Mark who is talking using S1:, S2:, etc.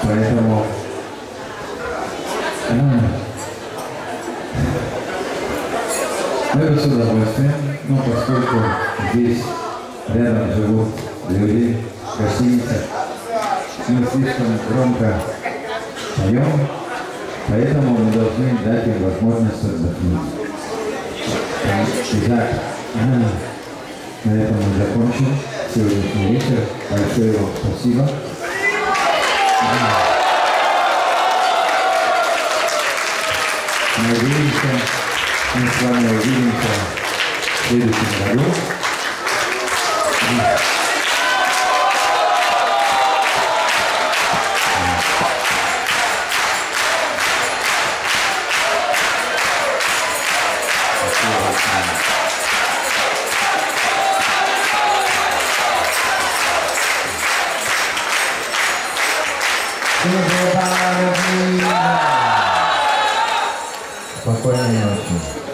S1: Поэтому мы с удовольствием, но поскольку здесь рядом живут люди, гостиница, мы слишком громко поем, поэтому мы должны дать им возможность отдохнуть. Итак, на этом мы закончим сегодняшний вечер. Большое вам спасибо. Надеемся, мы с вами увидимся в следующем году. Спокойной ночи.